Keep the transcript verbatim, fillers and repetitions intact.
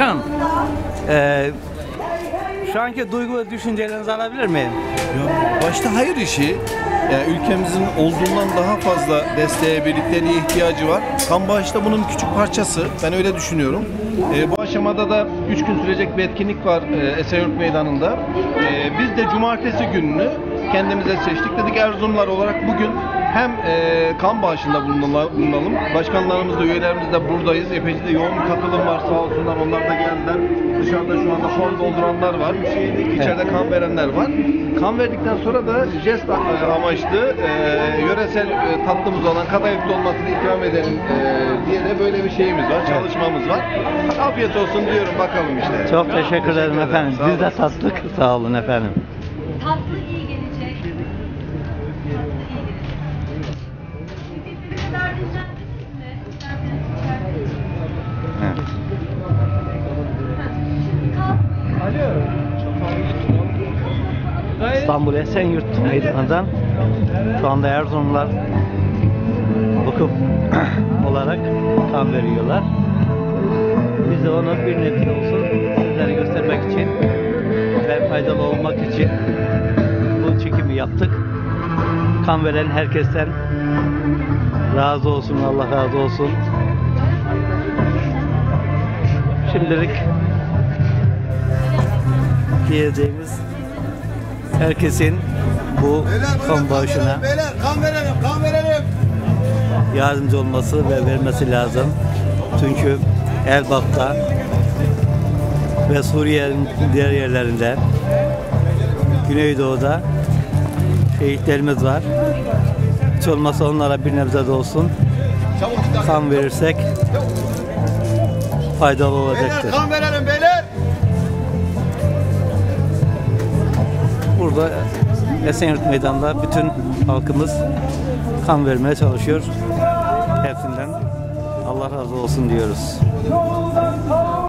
Başkanım, e, şu anki duygu ve düşüncelerinizi alabilir miyim? Ya başta hayır işi, yani ülkemizin olduğundan daha fazla desteğe, birlikteliğe ihtiyacı var. Kan bağışı da bunun küçük parçası. Ben öyle düşünüyorum. E, bu aşamada da üç gün sürecek bir etkinlik var e, Esenyurt Meydanı'nda. E, biz de cumartesi gününü kendimize seçtik. Dedik Erzurumlar olarak bugün hem e, kan bağışında bulunalım. Başkanlarımız da, üyelerimiz de buradayız. Epeyce de yoğun bir katılım var, sağ olsunlar. Onlar da geldiler. Dışarıda şu anda form dolduranlar var. İçeride kan verenler var. Kan verdikten sonra da jest amaçlı e, yöresel e, tatlımız olan kadayıf dolmasını ikram edelim e, diye de böyle bir şeyimiz var, çalışmamız var. Afiyet olsun diyorum, bakalım işte. Çok teşekkür ederim efendim. Biz de tattık. Sağ olun efendim. Tatlı iyi gelecek. Tatlı iyi gelecek. Birbirine derdinlenmesin de. Evet. İstanbul Esenyurt Meydanı'ndan şu anda Erzurumlar vakıf olarak kan veriyorlar. Biz de onu bir nebze olsun sizlere göstermek için ve faydalı olmak için bu çekimi yaptık. Kan veren herkesten razı olsun, Allah razı olsun. Şimdilik diyeceğimiz herkesin bu kan bağışına kan verelim, kan verelim. yardımcı olması ve vermesi lazım. Çünkü Elbap'ta ve Suriye'nin diğer yerlerinde, Güneydoğu'da şehitlerimiz var. Hiç olmazsa onlara bir nebze de olsun kan verirsek faydalı olacaktır. Beyler, kan verelim beyler. Burada Esenyurt Meydanı'nda bütün halkımız kan vermeye çalışıyor. Hepsinden Allah razı olsun diyoruz.